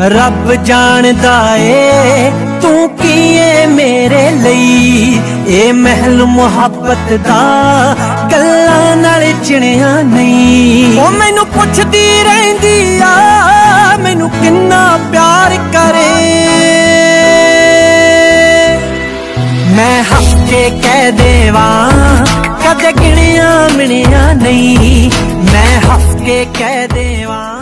रब जानदा ए तू की ए मेरे लई, ए महल मुहब्बत दा गल्लां नाल चिणिया नहीं। ओ मैनू पुछदी रहिंदी आ मैनू किन्ना प्यार करे, मैं हंस के कह देवां कदे गिणिया मिणिया नहीं, मैं हंस के कह देवां।